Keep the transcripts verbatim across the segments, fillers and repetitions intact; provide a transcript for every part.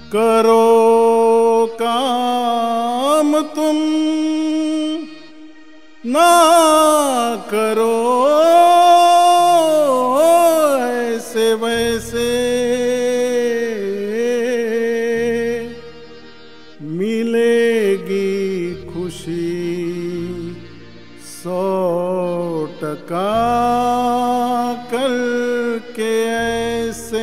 करो काम तुम ना करो ऐसे वैसे, मिलेगी खुशी सौ टका करके ऐसे।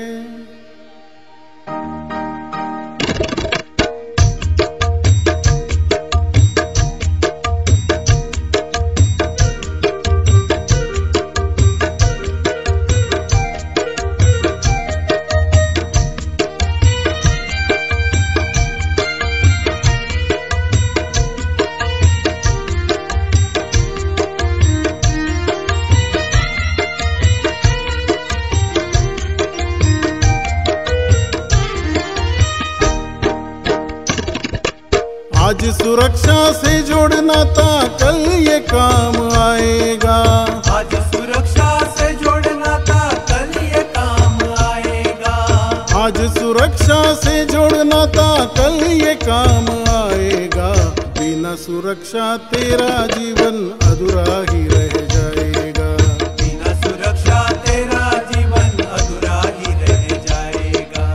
आज सुरक्षा से जोड़ना था, कल ये काम आएगा। आज सुरक्षा से जोड़ना था, कल ये काम आएगा। आज सुरक्षा से जोड़ना था, कल ये काम आएगा। बिना सुरक्षा तेरा जीवन अधूरा ही रह जाएगा। बिना सुरक्षा तेरा जीवन अधूरा ही रह जाएगा।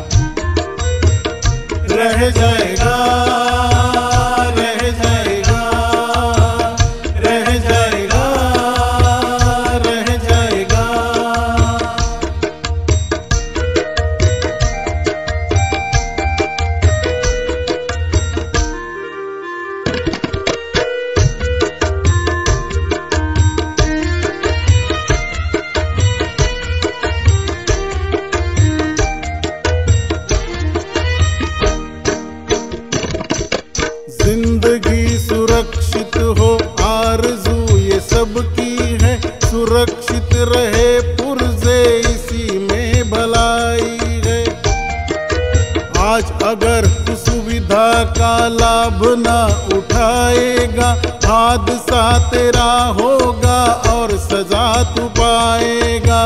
रह जाएगा जिंदगी सुरक्षित हो आरज़ू ये सबकी है। सुरक्षित रहे पुर्जे इसी में भलाई है। आज अगर सुविधा का लाभ ना उठाएगा, हादसा तेरा होगा और सजा तू पाएगा।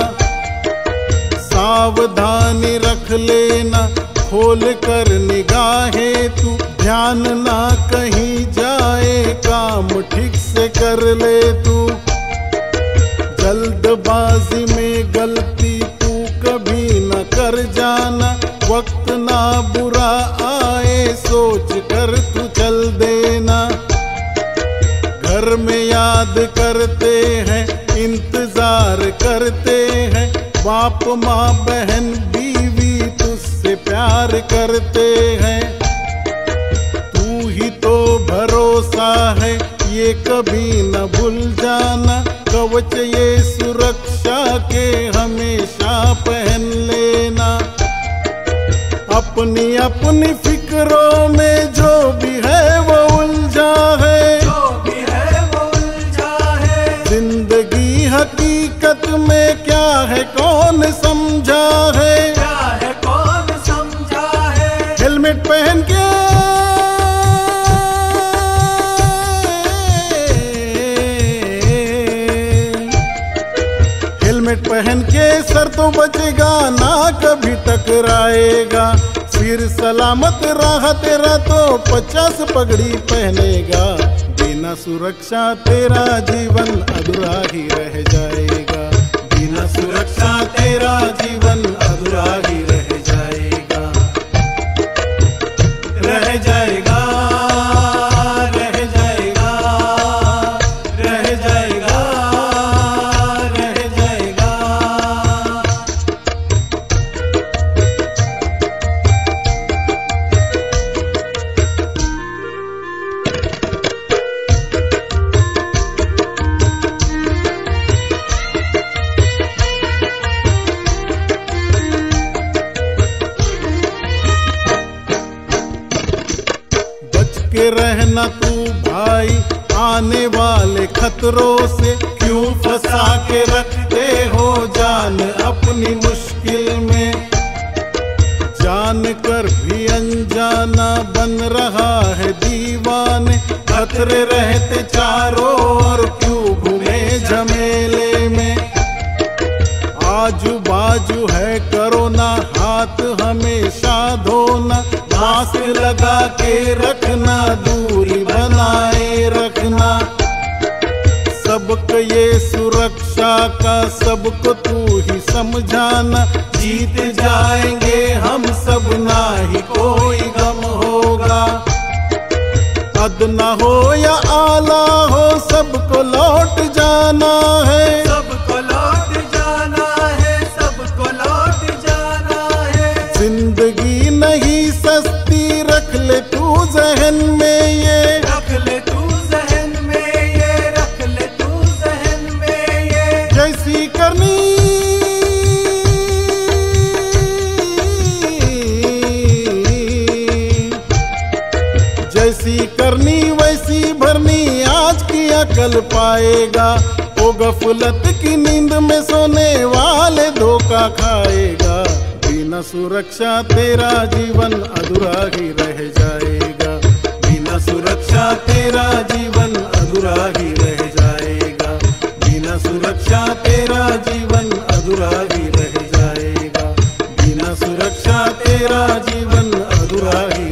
सावधानी रख लेना, खोल कर निगाहें तू, ध्यान ना कहीं जाए, काम ठीक से कर ले तू। जल्दबाजी में गलती तू कभी न कर जाना, वक्त ना बुरा आए सोच कर तू चल देना। घर में याद करते हैं, इंतजार करते हैं, बाप माँ बहन बीवी तुझसे प्यार करते हैं। तू ही तो भरोसा है, ये कभी न भूल जाना। कवच ये सुरक्षा के हमेशा पहन लेना। अपनी अपनी फिक्रों में जो भी है वो उलझा है, जो भी है वो उलझा है। जिंदगी हकीकत में क्या है कौन समझा है, क्या है कौन समझा है। हेलमेट पहन के हेलमेट पहन के सर तो बचेगा ना, कभी टकराएगा। सिर सलामत रहा तेरा तो पचास पगड़ी पहनेगा। बिना सुरक्षा तेरा जीवन अधूरा ही रह जाएगा। बिना सुरक्षा तेरा जीवन अधूरा ही रह जाएगा। रह जाएगा रह जाएगा रह जाएगा रह जाएगा। के रहना तू भाई, आने वाले खतरों से क्यों फंसा के रखते हो जान अपनी मुश्किल में। जान कर भी अनजाना बन रहा है दीवाने, खतरे रहते चारों ओर क्यों घूमे झमेले में। आजू बाजू है करो ना हाथ हमेशा धोना, मास्क लगा के रखना, दूरी बनाए रखना। सबको ये सुरक्षा का सबको तू ही समझाना। जीत जाएंगे हम सब, ना ही कोई गम होगा। अदना हो या आला हो, सबको लौट जाना है। सबको लौट जाना है, सबको लौट जाना है। जिंदगी नहीं सस्ती, रख ले तू जहन में ये, रख ले तू जहन में ये, रख ले तू जहन में ये। जैसी करनी जैसी करनी वैसी भरनी, आज की अकल पाएगा। ओ गफलत की नींद में सोने वाले धोखा खाएगा। बिना सुरक्षा तेरा जीवन अधूरा ही रह जाएगा। बिना सुरक्षा तेरा जीवन अधूरा ही रह जाएगा। बिना सुरक्षा तेरा जीवन अधूरा ही रह जाएगा। बिना सुरक्षा तेरा जीवन अधूरा ही